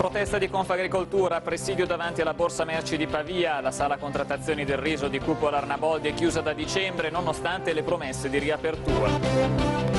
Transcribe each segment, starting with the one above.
Protesta di Confagricoltura, presidio davanti alla Borsa Merci di Pavia, la sala contrattazioni del riso di Cupola Arnaboldi è chiusa da dicembre nonostante le promesse di riapertura.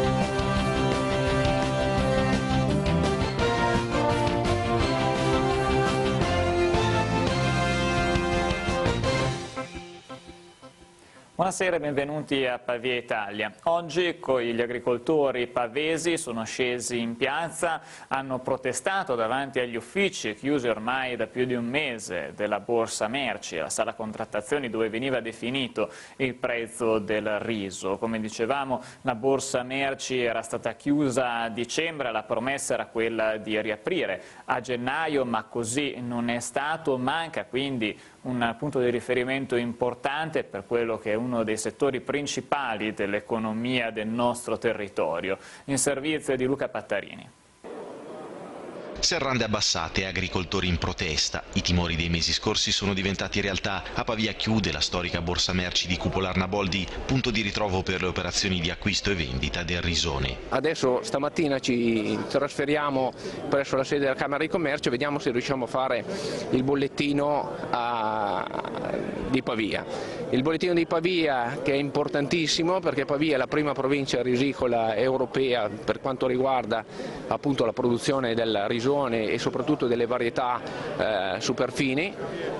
Buonasera e benvenuti a Pavia Italia. Oggi gli agricoltori pavesi sono scesi in piazza, hanno protestato davanti agli uffici chiusi ormai da più di un mese della Borsa Merci, la sala contrattazioni dove veniva definito il prezzo del riso. Come dicevamo, la Borsa Merci era stata chiusa a dicembre, la promessa era quella di riaprire a gennaio, ma così non è stato. Manca quindi un punto di riferimento importante per quello che è uno dei settori principali dell'economia del nostro territorio. In servizio di Luca Pattarini. Serrande abbassate e agricoltori in protesta. I timori dei mesi scorsi sono diventati realtà. A Pavia chiude la storica Borsa Merci di Cupola Arnaboldi, punto di ritrovo per le operazioni di acquisto e vendita del risone. Adesso stamattina ci trasferiamo presso la sede della Camera di Commercio e vediamo se riusciamo a fare il bollettino di Pavia. Il bollettino di Pavia che è importantissimo perché Pavia è la prima provincia risicola europea per quanto riguarda appunto la produzione del risone e soprattutto delle varietà superfini,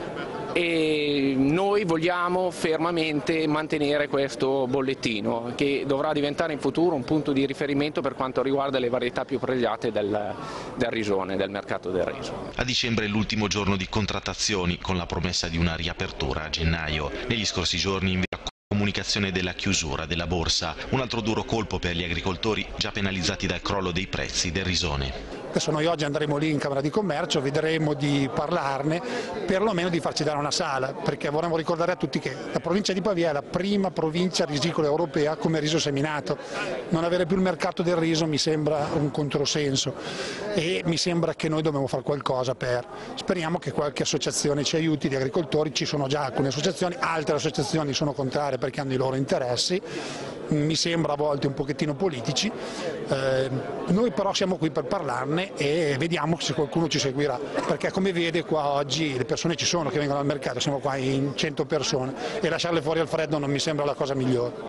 e noi vogliamo fermamente mantenere questo bollettino che dovrà diventare in futuro un punto di riferimento per quanto riguarda le varietà più pregiate del risone, del mercato del riso. A dicembre è l'ultimo giorno di contrattazioni con la promessa di una riapertura a gennaio. Negli scorsi giorni invece comunicazione della chiusura della borsa, un altro duro colpo per gli agricoltori già penalizzati dal crollo dei prezzi del risone. Adesso noi oggi andremo lì in Camera di Commercio, vedremo di parlarne, perlomeno di farci dare una sala, perché vorremmo ricordare a tutti che la provincia di Pavia è la prima provincia risicola europea come riso seminato. Non avere più il mercato del riso mi sembra un controsenso e mi sembra che noi dobbiamo fare qualcosa per. Speriamo che qualche associazione ci aiuti di agricoltori, ci sono già alcune associazioni, altre associazioni sono contrarie perché hanno i loro interessi, mi sembra a volte un pochettino politici, noi però siamo qui per parlarne e vediamo se qualcuno ci seguirà, perché come vede qua oggi le persone ci sono che vengono al mercato, siamo qua in 100 persone e lasciarle fuori al freddo non mi sembra la cosa migliore.